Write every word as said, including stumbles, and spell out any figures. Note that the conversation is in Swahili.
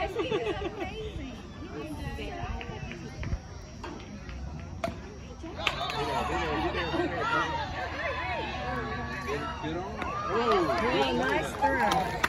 Yes, he is amazing. Get on. Oh, nice throw.